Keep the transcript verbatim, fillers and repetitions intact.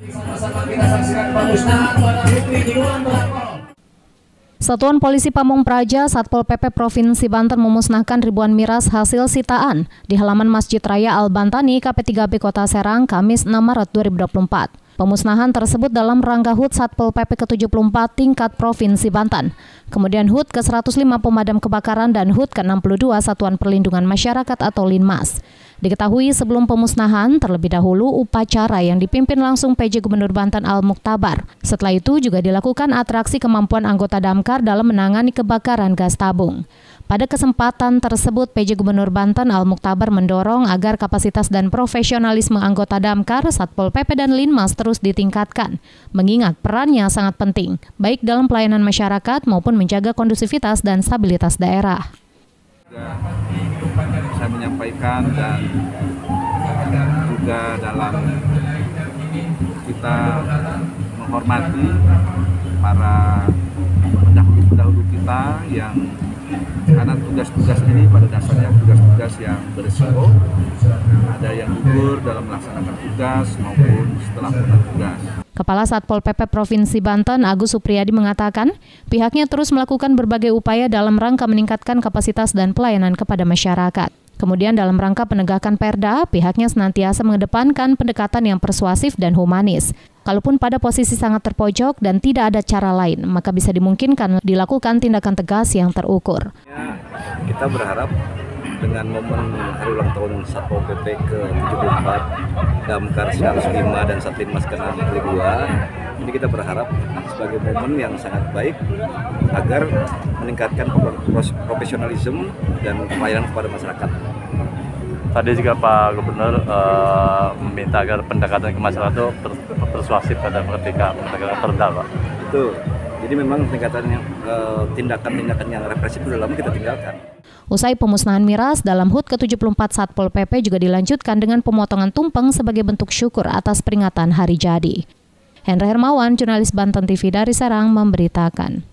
Satuan Polisi Pamung Praja Satpol P P Provinsi Banten memusnahkan ribuan miras hasil sitaan di halaman Masjid Raya Al-Bantani K P tiga B Kota Serang Kamis enam Maret dua ribu dua puluh empat. Pemusnahan tersebut dalam rangka H U T Satpol P P ke tujuh puluh empat tingkat Provinsi Banten, kemudian H U T ke seratus lima Pemadam Kebakaran dan H U T ke enam puluh dua Satuan Perlindungan Masyarakat atau Linmas. Diketahui sebelum pemusnahan, terlebih dahulu upacara yang dipimpin langsung P J Gubernur Banten Al-Mukhtabar. Setelah itu juga dilakukan atraksi kemampuan anggota Damkar dalam menangani kebakaran gas tabung. Pada kesempatan tersebut, P J Gubernur Banten Al-Mukhtabar mendorong agar kapasitas dan profesionalisme anggota Damkar, Satpol P P dan Linmas terus ditingkatkan, mengingat perannya sangat penting, baik dalam pelayanan masyarakat maupun menjaga kondusivitas dan stabilitas daerah. Saya menyampaikan dan juga dalam kita menghormati para pendahulu-pendahulu kita yang karena tugas-tugas ini pada dasarnya tugas-tugas yang berisiko, ada yang gugur dalam melaksanakan tugas maupun setelah bertugas. Kepala Satpol P P Provinsi Banten Agus Supriyadi mengatakan pihaknya terus melakukan berbagai upaya dalam rangka meningkatkan kapasitas dan pelayanan kepada masyarakat. Kemudian dalam rangka penegakan Perda, pihaknya senantiasa mengedepankan pendekatan yang persuasif dan humanis. Kalaupun pada posisi sangat terpojok dan tidak ada cara lain, maka bisa dimungkinkan dilakukan tindakan tegas yang terukur. Ya, kita berharap dengan momen hari ulang tahun Satpol P P ke tujuh puluh empat, Damkar seratus lima dan Satlinmas ke enam puluh dua, ini kita berharap sebagai momen yang sangat baik agar meningkatkan profesionalisme dan pelayanan kepada masyarakat. Tadi juga Pak Gubernur uh, meminta agar pendekatan ke masyarakat itu persuasif pada ketika pendekatan perda, Pak. Betul. Jadi memang tingkatannya uh, tindakan-tindakan yang represif dalam kita tinggalkan. Usai pemusnahan miras dalam H U T ke tujuh puluh empat Satpol P P juga dilanjutkan dengan pemotongan tumpeng sebagai bentuk syukur atas peringatan Hari Jadi. Hendra Hermawan, jurnalis Banten T V dari Serang memberitakan.